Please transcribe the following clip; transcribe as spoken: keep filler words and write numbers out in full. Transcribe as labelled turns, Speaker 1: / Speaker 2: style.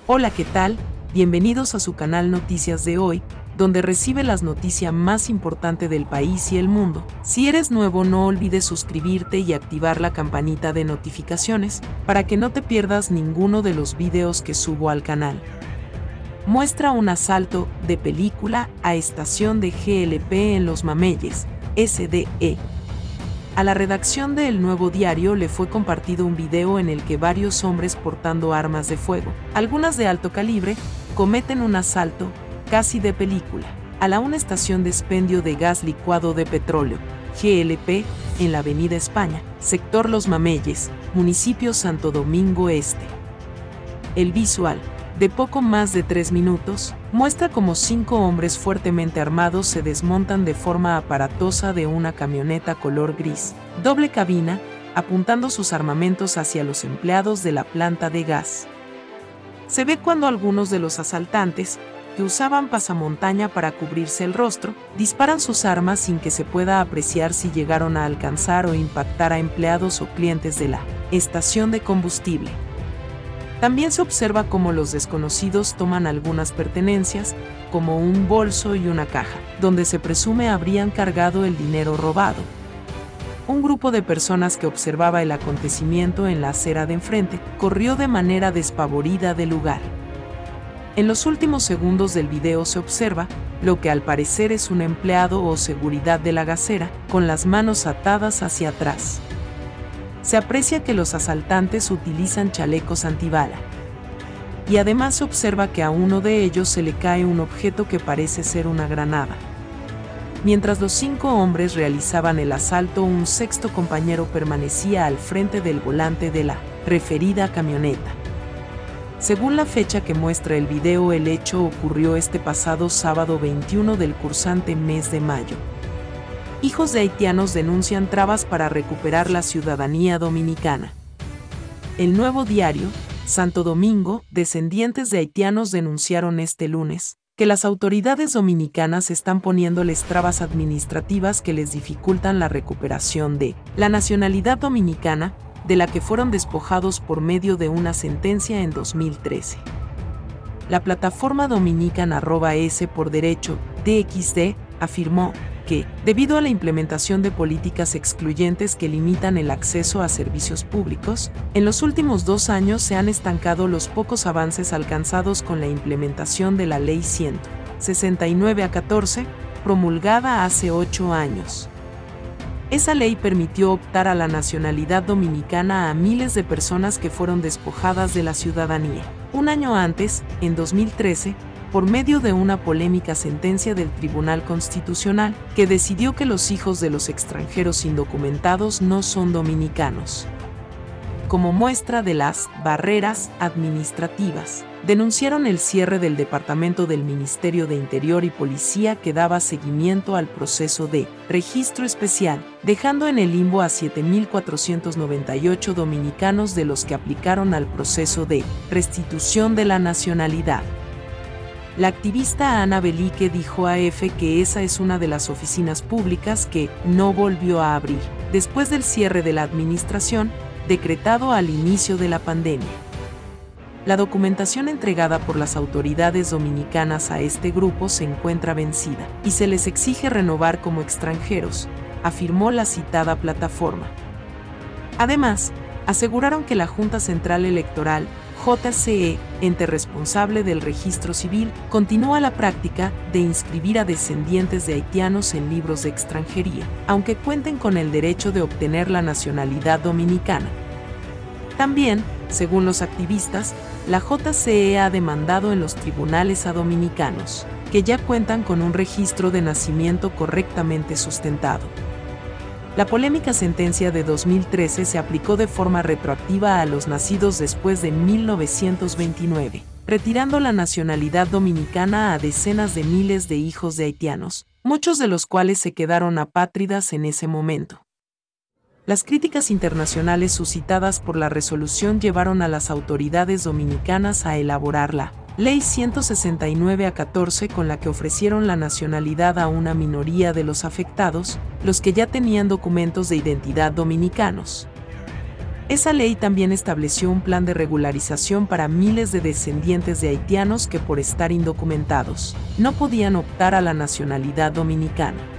Speaker 1: Hola, ¿qué tal? Bienvenidos a su canal Noticias de Hoy, donde recibe las noticias más importantes del país y el mundo. Si eres nuevo, no olvides suscribirte y activar la campanita de notificaciones para que no te pierdas ninguno de los videos que subo al canal. Muestra un asalto de película a estación de G L P en Los Mameyes, S D E. A la redacción de El Nuevo Diario le fue compartido un video en el que varios hombres portando armas de fuego, algunas de alto calibre, cometen un asalto, casi de película, a la una estación de expendio de gas licuado de petróleo, G L P, en la Avenida España, sector Los Mameyes, municipio Santo Domingo Este. El visual, de poco más de tres minutos, muestra cómo cinco hombres fuertemente armados se desmontan de forma aparatosa de una camioneta color gris, doble cabina, apuntando sus armamentos hacia los empleados de la planta de gas. Se ve cuando algunos de los asaltantes, que usaban pasamontaña para cubrirse el rostro, disparan sus armas sin que se pueda apreciar si llegaron a alcanzar o impactar a empleados o clientes de la estación de combustible. También se observa cómo los desconocidos toman algunas pertenencias, como un bolso y una caja, donde se presume habrían cargado el dinero robado. Un grupo de personas que observaba el acontecimiento en la acera de enfrente corrió de manera despavorida del lugar. En los últimos segundos del video se observa lo que al parecer es un empleado o seguridad de la gasera, con las manos atadas hacia atrás. Se aprecia que los asaltantes utilizan chalecos antibala. Y además se observa que a uno de ellos se le cae un objeto que parece ser una granada. Mientras los cinco hombres realizaban el asalto, un sexto compañero permanecía al frente del volante de la referida camioneta. Según la fecha que muestra el video, el hecho ocurrió este pasado sábado veintiuno del cursante mes de mayo. Hijos de haitianos denuncian trabas para recuperar la ciudadanía dominicana. El Nuevo Diario, Santo Domingo, descendientes de haitianos denunciaron este lunes que las autoridades dominicanas están poniéndoles trabas administrativas que les dificultan la recuperación de la nacionalidad dominicana, de la que fueron despojados por medio de una sentencia en dos mil trece. La plataforma Dominican arroba S por Derecho, D X D, afirmó que, debido a la implementación de políticas excluyentes que limitan el acceso a servicios públicos, en los últimos dos años se han estancado los pocos avances alcanzados con la implementación de la Ley ciento sesenta y nueve A catorce, promulgada hace ocho años. Esa ley permitió optar a la nacionalidad dominicana a miles de personas que fueron despojadas de la ciudadanía. Un año antes, en dos mil trece, por medio de una polémica sentencia del Tribunal Constitucional, que decidió que los hijos de los extranjeros indocumentados no son dominicanos. Como muestra de las barreras administrativas, denunciaron el cierre del Departamento del Ministerio de Interior y Policía que daba seguimiento al proceso de registro especial, dejando en el limbo a siete mil cuatrocientos noventa y ocho dominicanos de los que aplicaron al proceso de restitución de la nacionalidad. La activista Ana Belique dijo a A F que esa es una de las oficinas públicas que no volvió a abrir, después del cierre de la administración, decretado al inicio de la pandemia. La documentación entregada por las autoridades dominicanas a este grupo se encuentra vencida y se les exige renovar como extranjeros, afirmó la citada plataforma. Además, aseguraron que la Junta Central Electoral, J C E, ente responsable del registro civil, continúa la práctica de inscribir a descendientes de haitianos en libros de extranjería, aunque cuenten con el derecho de obtener la nacionalidad dominicana. También, según los activistas, la J C E ha demandado en los tribunales a dominicanos, que ya cuentan con un registro de nacimiento correctamente sustentado. La polémica sentencia de dos mil trece se aplicó de forma retroactiva a los nacidos después de mil novecientos veintinueve, retirando la nacionalidad dominicana a decenas de miles de hijos de haitianos, muchos de los cuales se quedaron apátridas en ese momento. Las críticas internacionales suscitadas por la resolución llevaron a las autoridades dominicanas a elaborar la Ley ciento sesenta y nueve A catorce, con la que ofrecieron la nacionalidad a una minoría de los afectados, los que ya tenían documentos de identidad dominicanos. Esa ley también estableció un plan de regularización para miles de descendientes de haitianos que por estar indocumentados no podían optar a la nacionalidad dominicana.